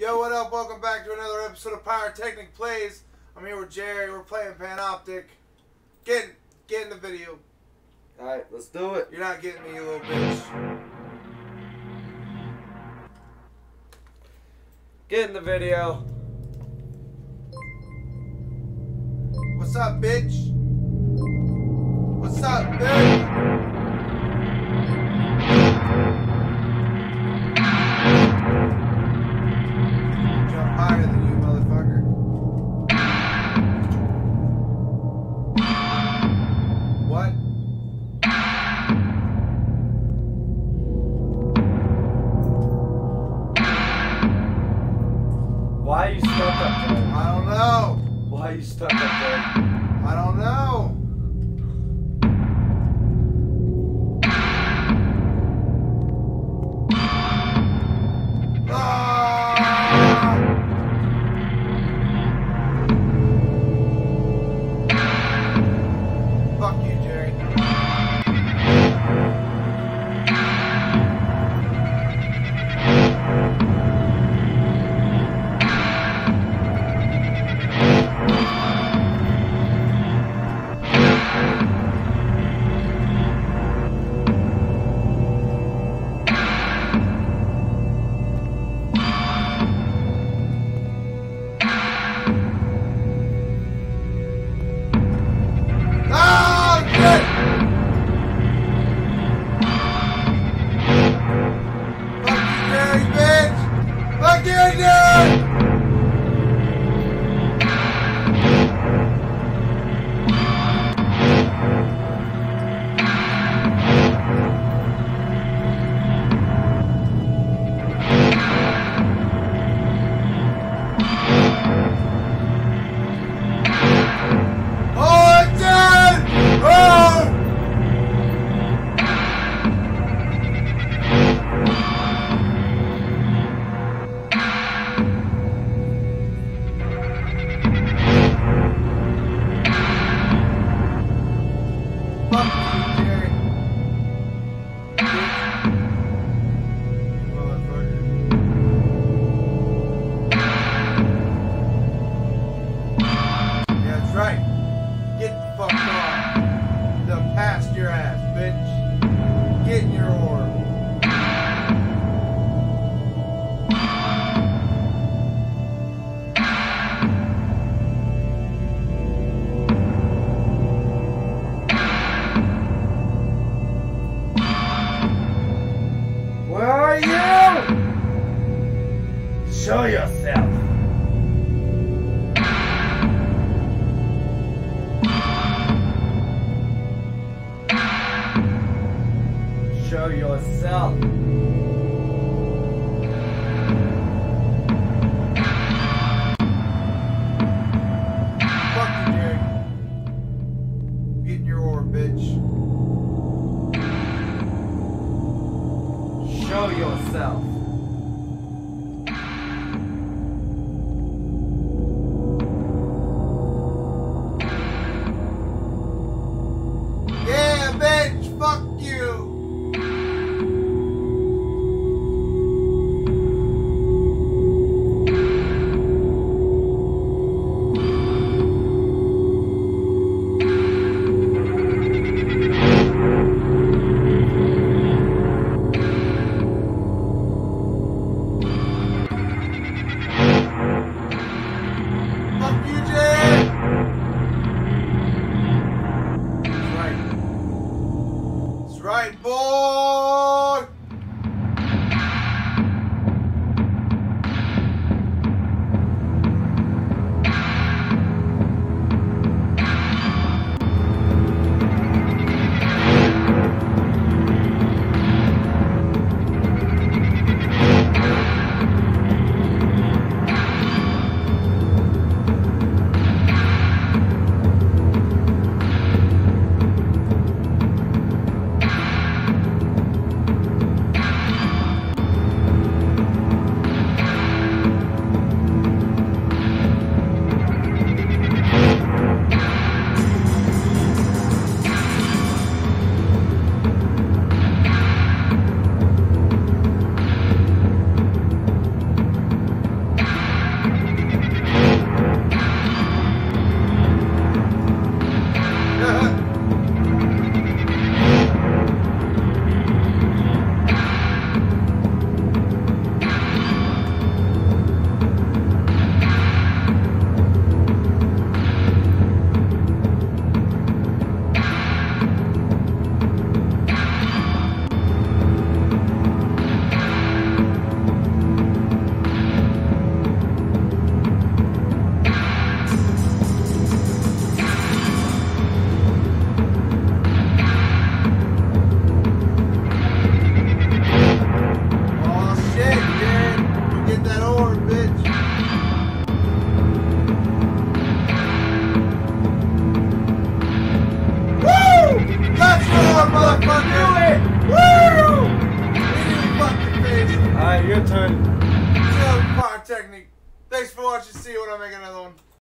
Yo, what up? Welcome back to another episode of Pyrotechnic Plays. I'm here with Jerry. We're playing Panoptic. Get in the video. Alright, let's do it. You're not getting me, you little bitch. Get in the video. What's up, bitch? What's up, bitch? Jump higher than you, motherfucker. What? Why are you stuck up there? I don't know. Why are you stuck up there? I don't know. Fuck you, Jerry. Show yourself. Show yourself. Fuck you, Jerry. Get in your ore, bitch. Show yourself. Yeah, bitch! Fuck you! Pyrotechnic. Thanks for watching. See you when I make another one.